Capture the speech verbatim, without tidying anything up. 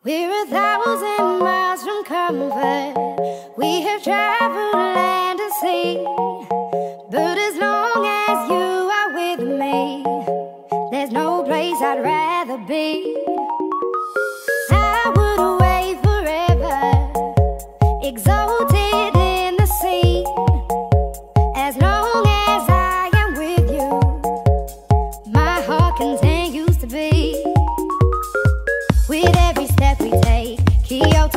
We're a thousand miles from comfort. We have traveled land and sea. But as long as you are with me, there's no place I'd rather be. I would away forever, exalted in the sea. As long as I am with you, my heart continues to beat. With every step we take, Kyoto